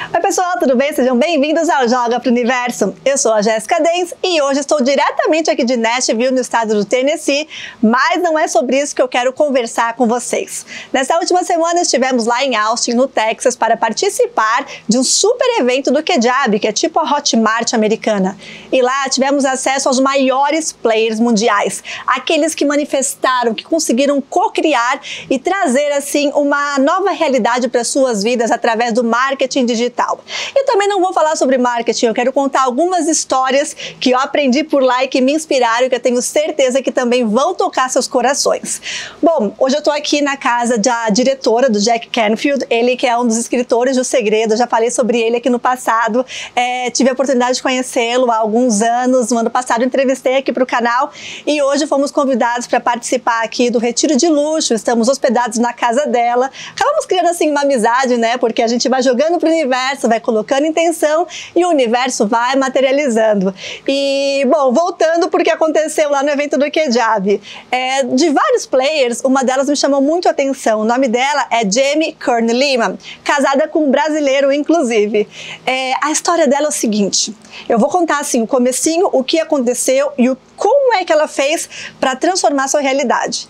Oi pessoal, tudo bem? Sejam bem-vindos ao Joga pro Universo. Eu sou a Jéssica Dens e hoje estou diretamente aqui de Nashville, no estado do Tennessee, mas não é sobre isso que eu quero conversar com vocês. Nessa última semana estivemos lá em Austin, no Texas, para participar de um super evento do Kajabi, que é tipo a Hotmart americana. E lá tivemos acesso aos maiores players mundiais, aqueles que manifestaram, que conseguiram co-criar e trazer assim uma nova realidade para suas vidas através do marketing digital. Eu também não vou falar sobre marketing, eu quero contar algumas histórias que eu aprendi por lá e que me inspiraram e que eu tenho certeza que também vão tocar seus corações. Bom, hoje eu estou aqui na casa da diretora do Jack Canfield, ele que é um dos escritores do Segredo, eu já falei sobre ele aqui no passado, tive a oportunidade de conhecê-lo há alguns anos, no ano passado eu entrevistei aqui para o canal e hoje fomos convidados para participar aqui do Retiro de Luxo, estamos hospedados na casa dela, acabamos criando assim uma amizade, né, porque a gente vai jogando para o universo, vai colocando intenção e o universo vai materializando. E, bom, voltando porque aconteceu lá no evento do Kajabi, de vários players, uma delas me chamou muito a atenção. O nome dela é Jamie Kern Lima, casada com um brasileiro, inclusive. A história dela é o seguinte, eu vou contar assim, o comecinho, o que aconteceu e como é que ela fez para transformar sua realidade.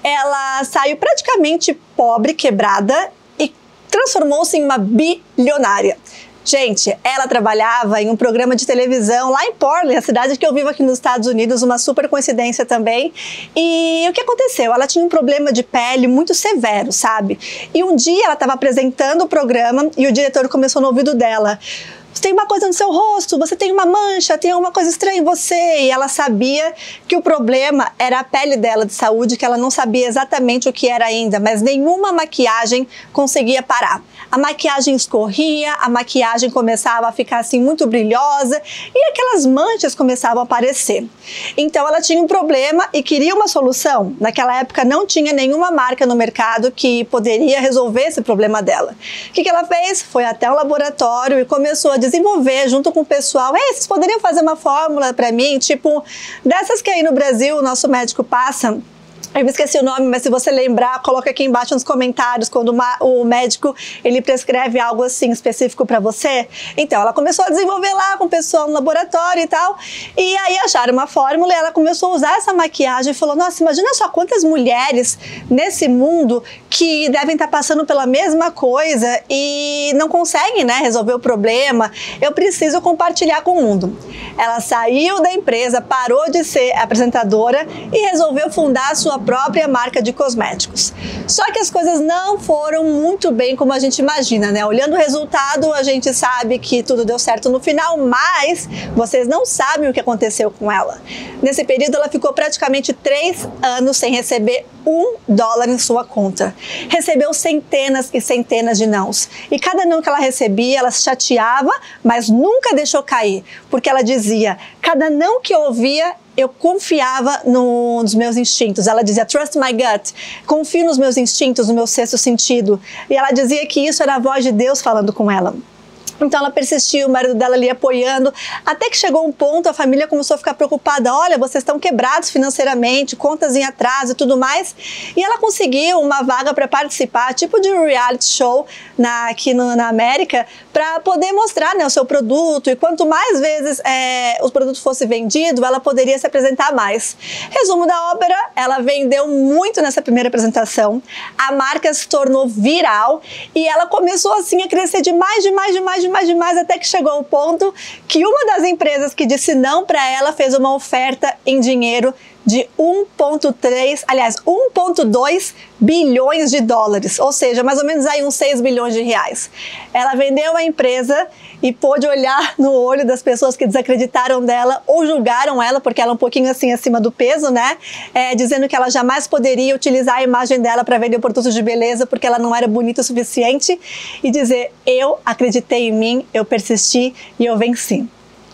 Ela saiu praticamente pobre, quebrada, transformou-se em uma bilionária. Gente, ela trabalhava em um programa de televisão lá em Portland, a cidade que eu vivo aqui nos Estados Unidos, uma super coincidência também. E o que aconteceu? Ela tinha um problema de pele muito severo, sabe? E um dia ela estava apresentando o programa e o diretor começou no ouvido dela: você tem uma coisa no seu rosto, você tem uma mancha, tem alguma coisa estranha em você. E ela sabia que o problema era a pele dela de saúde, que ela não sabia exatamente o que era ainda, mas nenhuma maquiagem conseguia parar. A maquiagem escorria, a maquiagem começava a ficar assim muito brilhosa e aquelas manchas começavam a aparecer. Então ela tinha um problema e queria uma solução. Naquela época não tinha nenhuma marca no mercado que poderia resolver esse problema dela. O que ela fez? Foi até o laboratório e começou a desenvolver junto com o pessoal. Vocês poderiam fazer uma fórmula para mim, tipo dessas que aí no Brasil o nosso médico passa? Eu me esqueci o nome, mas se você lembrar, coloca aqui embaixo nos comentários quando o médico ele prescreve algo assim específico para você. Então, ela começou a desenvolver lá com o pessoal no laboratório e tal, e aí acharam uma fórmula e ela começou a usar essa maquiagem e falou: nossa, imagina só quantas mulheres nesse mundo que devem estar passando pela mesma coisa e não conseguem, né, resolver o problema. Eu preciso compartilhar com o mundo. Ela saiu da empresa, parou de ser apresentadora e resolveu fundar a sua própria marca de cosméticos. Só que as coisas não foram muito bem como a gente imagina, né? Olhando o resultado, a gente sabe que tudo deu certo no final, mas vocês não sabem o que aconteceu com ela. Nesse período, ela ficou praticamente 3 anos sem receber $1 em sua conta. Recebeu centenas e centenas de nãos. E cada não que ela recebia, ela se chateava, mas nunca deixou cair, porque ela dizia: cada não que eu ouvia, eu confiava nos meus instintos. Ela dizia: trust my gut, confio nos meus instintos, no meu sexto sentido. E ela dizia que isso era a voz de Deus falando com ela. Então ela persistiu, o marido dela ali apoiando, até que chegou um ponto, a família começou a ficar preocupada: olha, vocês estão quebrados financeiramente, contas em atraso e tudo mais. E ela conseguiu uma vaga para participar, tipo de um reality show aqui na América, para poder mostrar, né, o seu produto, e quanto mais vezes o produto fosse vendido, ela poderia se apresentar mais. Resumo da ópera: ela vendeu muito nessa primeira apresentação, a marca se tornou viral e ela começou assim a crescer demais, até que chegou ao ponto que uma das empresas que disse não para ela fez uma oferta em dinheiro de 1,2 bilhões de dólares, ou seja, mais ou menos aí uns 6 bilhões de reais. Ela vendeu a empresa e pôde olhar no olho das pessoas que desacreditaram dela ou julgaram ela, porque ela é um pouquinho assim acima do peso, né? Dizendo que ela jamais poderia utilizar a imagem dela para vender produtos de beleza porque ela não era bonita o suficiente, e dizer: eu acreditei em mim, eu persisti e eu venci.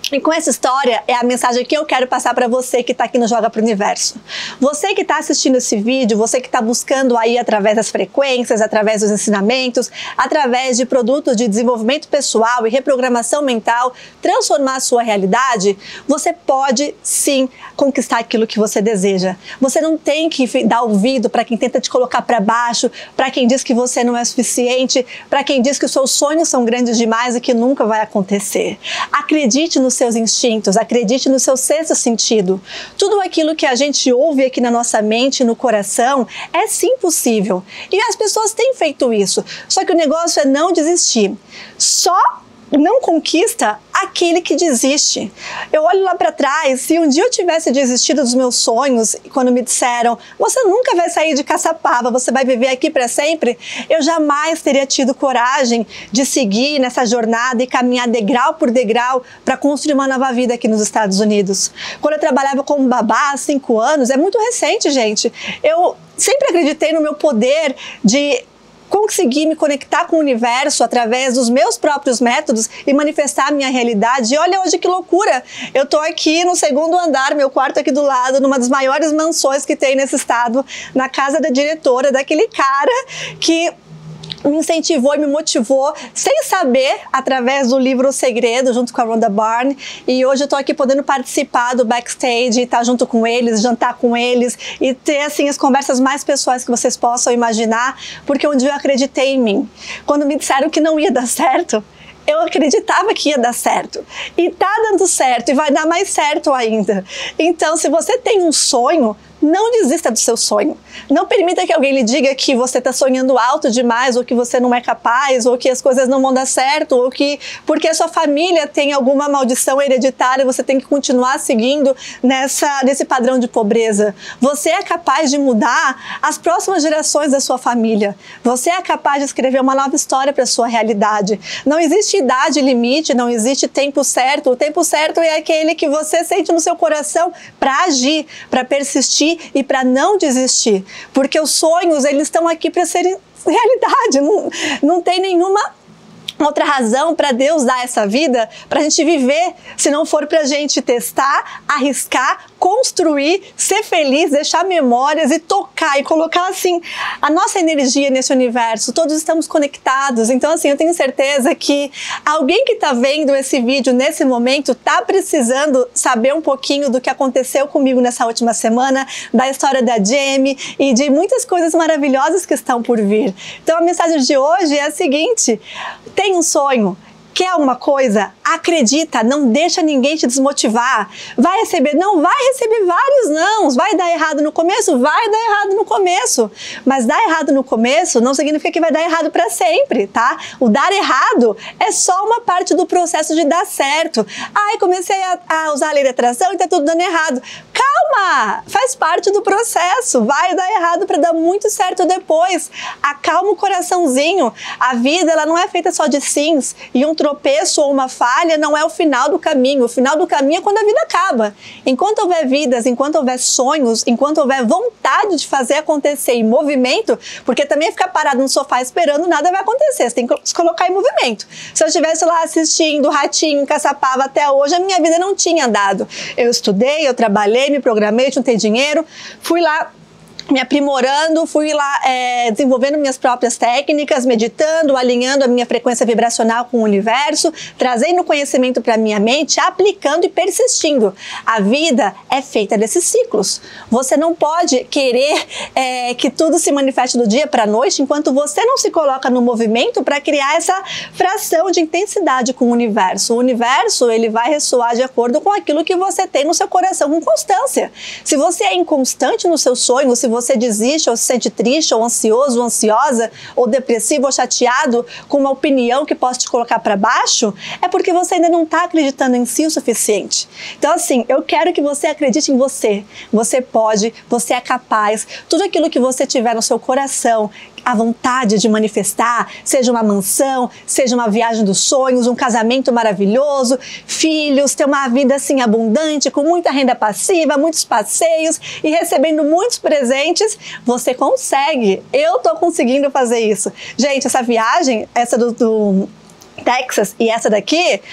E com essa história é a mensagem que eu quero passar para você que está aqui no Joga pro Universo. Você que está assistindo esse vídeo, você que está buscando aí através das frequências, através dos ensinamentos, através de produtos de desenvolvimento pessoal e reprogramação mental, transformar a sua realidade, você pode sim conquistar aquilo que você deseja. Você não tem que dar ouvido para quem tenta te colocar para baixo, para quem diz que você não é suficiente, para quem diz que os seus sonhos são grandes demais e que nunca vai acontecer. Acredite nos seus instintos, acredite no seu sexto sentido. Tudo aquilo que a gente ouve aqui na nossa mente, no coração, é sim possível. E as pessoas têm feito isso. Só que o negócio é não desistir. Só não conquista aquele que desiste. Eu olho lá para trás, se um dia eu tivesse desistido dos meus sonhos, quando me disseram, você nunca vai sair de Caçapava, você vai viver aqui para sempre, eu jamais teria tido coragem de seguir nessa jornada e caminhar degrau por degrau para construir uma nova vida aqui nos Estados Unidos. Quando eu trabalhava como babá há 5 anos, é muito recente, gente, eu sempre acreditei no meu poder de conseguir me conectar com o universo através dos meus próprios métodos e manifestar a minha realidade. E olha hoje que loucura! Eu tô aqui no 2º andar, meu quarto aqui do lado, numa das maiores mansões que tem nesse estado, na casa da diretora, daquele cara que me incentivou e me motivou, sem saber, através do livro O Segredo, junto com a Rhonda Byrne. E hoje eu tô aqui podendo participar do backstage, estar junto com eles, jantar com eles e ter, assim, as conversas mais pessoais que vocês possam imaginar, porque um dia eu acreditei em mim. Quando me disseram que não ia dar certo, eu acreditava que ia dar certo. E tá dando certo, e vai dar mais certo ainda. Então, se você tem um sonho, não desista do seu sonho. Não permita que alguém lhe diga que você está sonhando alto demais, ou que você não é capaz, ou que as coisas não vão dar certo, ou que porque a sua família tem alguma maldição hereditária, você tem que continuar seguindo nesse padrão de pobreza. Você é capaz de mudar as próximas gerações da sua família. Você é capaz de escrever uma nova história para a sua realidade. Não existe idade limite, não existe tempo certo. O tempo certo é aquele que você sente no seu coração para agir, para persistir e para não desistir, porque os sonhos, eles estão aqui para serem realidade, não tem nenhuma outra razão para Deus dar essa vida, para a gente viver, se não for para a gente testar, arriscar, construir, ser feliz, deixar memórias e tocar e colocar assim a nossa energia nesse universo. Todos estamos conectados, então assim, eu tenho certeza que alguém que está vendo esse vídeo nesse momento está precisando saber um pouquinho do que aconteceu comigo nessa última semana, da história da Jamie e de muitas coisas maravilhosas que estão por vir. Então a mensagem de hoje é a seguinte: tem um sonho, quer alguma coisa? Acredita, não deixa ninguém te desmotivar. Vai receber? Não vai receber vários nãos. Vai dar errado no começo? Vai dar errado no começo. Mas dar errado no começo não significa que vai dar errado para sempre, tá? O dar errado é só uma parte do processo de dar certo. Ai, comecei a usar a lei da atração e tá tudo dando errado. Calma! Faz parte do processo. Vai dar errado para dar muito certo depois. Acalma o coraçãozinho. A vida, ela não é feita só de sims, e um tropeço ou uma falha não é o final do caminho. O final do caminho é quando a vida acaba. Enquanto houver vidas, enquanto houver sonhos, enquanto houver vontade de fazer acontecer em movimento, porque também ficar parado no sofá esperando nada vai acontecer, você tem que se colocar em movimento. Se eu estivesse lá assistindo Ratinho, Caçapava até hoje, a minha vida não tinha andado. Eu estudei, eu trabalhei, me programei, juntei dinheiro, fui lá me aprimorando, fui lá desenvolvendo minhas próprias técnicas, meditando, alinhando a minha frequência vibracional com o universo, trazendo conhecimento para a minha mente, aplicando e persistindo. A vida é feita desses ciclos. Você não pode querer que tudo se manifeste do dia para a noite enquanto você não se coloca no movimento para criar essa fração de intensidade com o universo. O universo, ele vai ressoar de acordo com aquilo que você tem no seu coração com constância. Se você é inconstante no seu sonho, se você desiste, ou se sente triste, ou ansioso, ou ansiosa, ou depressivo, ou chateado com uma opinião que possa te colocar para baixo, é porque você ainda não está acreditando em si o suficiente. Então assim, eu quero que você acredite em você. Você pode, você é capaz. Tudo aquilo que você tiver no seu coração, a vontade de manifestar, seja uma mansão, seja uma viagem dos sonhos, um casamento maravilhoso, filhos, ter uma vida assim abundante, com muita renda passiva, muitos passeios e recebendo muitos presentes, você consegue. Eu tô conseguindo fazer isso. Gente, essa viagem, essa do Texas e essa daqui,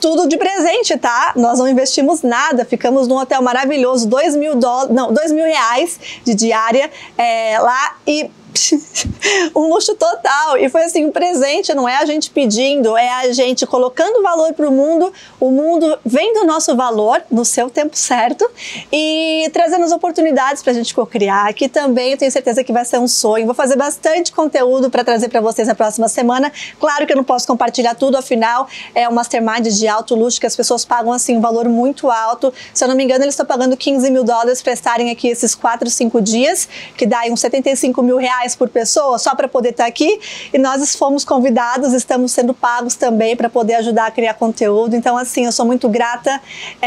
tudo de presente, tá? Nós não investimos nada, ficamos num hotel maravilhoso, R$2.000 de diária lá e um luxo total. E foi assim, um presente, não é a gente pedindo, é a gente colocando valor para o mundo vendo o nosso valor no seu tempo certo e trazendo as oportunidades para a gente co-criar, que também eu tenho certeza que vai ser um sonho. Vou fazer bastante conteúdo para trazer para vocês na próxima semana. Claro que eu não posso compartilhar tudo, afinal é um mastermind de alto luxo que as pessoas pagam assim um valor muito alto. Se eu não me engano, eles estão pagando $15 mil para estarem aqui esses 4, 5 dias, que dá aí uns R$75 mil por pessoa, só para poder estar aqui, e nós fomos convidados, estamos sendo pagos também para poder ajudar a criar conteúdo. Então assim, eu sou muito grata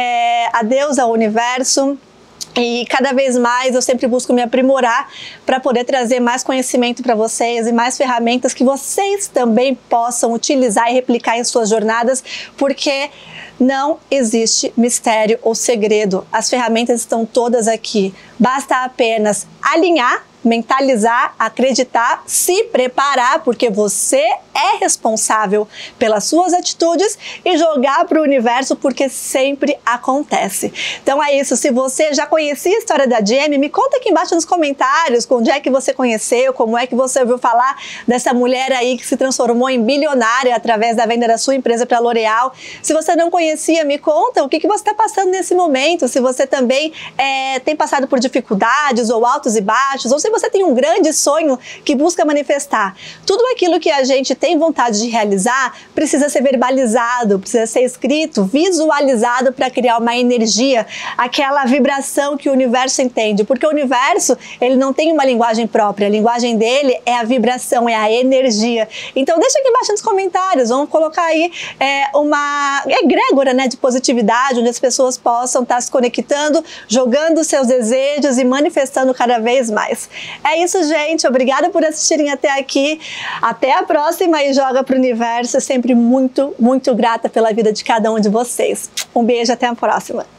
a Deus, ao universo, e cada vez mais eu sempre busco me aprimorar para poder trazer mais conhecimento para vocês e mais ferramentas que vocês também possam utilizar e replicar em suas jornadas, porque não existe mistério ou segredo. As ferramentas estão todas aqui. Basta apenas alinhar, mentalizar, acreditar, se preparar, porque você é responsável pelas suas atitudes, e jogar para o universo, porque sempre acontece. Então é isso. Se você já conhecia a história da Jamie, me conta aqui embaixo nos comentários onde é que você conheceu, como é que você ouviu falar dessa mulher aí que se transformou em bilionária através da venda da sua empresa para a L'Oréal. Se você não conhecia, me conta o que você está passando nesse momento, se você também tem passado por dificuldades ou altos e baixos, ou se você tem um grande sonho que busca manifestar. Tudo aquilo que a gente tem vontade de realizar precisa ser verbalizado, precisa ser escrito, visualizado, para criar uma energia, aquela vibração que o universo entende, porque o universo, ele não tem uma linguagem própria, a linguagem dele é a vibração, é a energia. Então deixa aqui embaixo nos comentários, vamos colocar aí uma egrégora, né, de positividade, onde as pessoas possam estar se conectando, jogando seus desejos e manifestando cada vez mais. É isso, gente. Obrigada por assistirem até aqui. Até a próxima e joga pro universo. Sempre muito, muito grata pela vida de cada um de vocês. Um beijo, até a próxima.